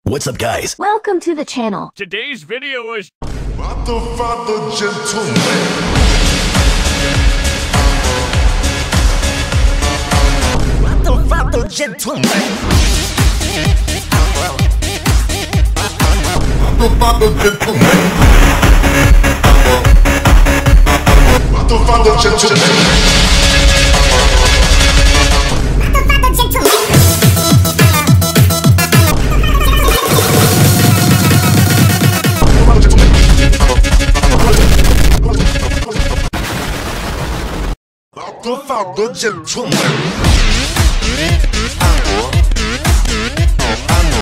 What's up, guys? Welcome to the channel. Today's video is Father, gentleman. Father, gentleman. Father, gentleman. Father, gentleman. Father, gentleman.